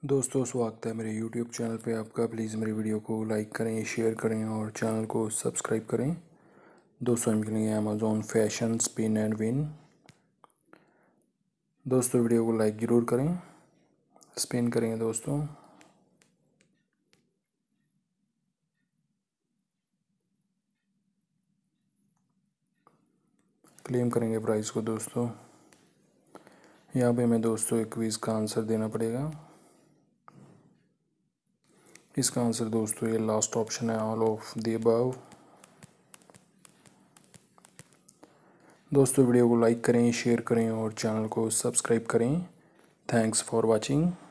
दोस्तों स्वागत है मेरे YouTube चैनल पे आपका। प्लीज़ मेरी वीडियो को लाइक करें, शेयर करें और चैनल को सब्सक्राइब करें। दोस्तों हम खेलेंगे Amazon fashion spin and win. दोस्तों वीडियो को लाइक ज़रूर करें। स्पिन करेंगे दोस्तों। क्लेम करेंगे प्राइस को दोस्तों। यहाँ पे हमें दोस्तों एक क्विज़ का आंसर देना पड़ेगा। इसका आंसर दोस्तों ये लास्ट ऑप्शन है, ऑल ऑफ द अबव। दोस्तों वीडियो को लाइक करें, शेयर करें और चैनल को सब्सक्राइब करें। Thanks for watching.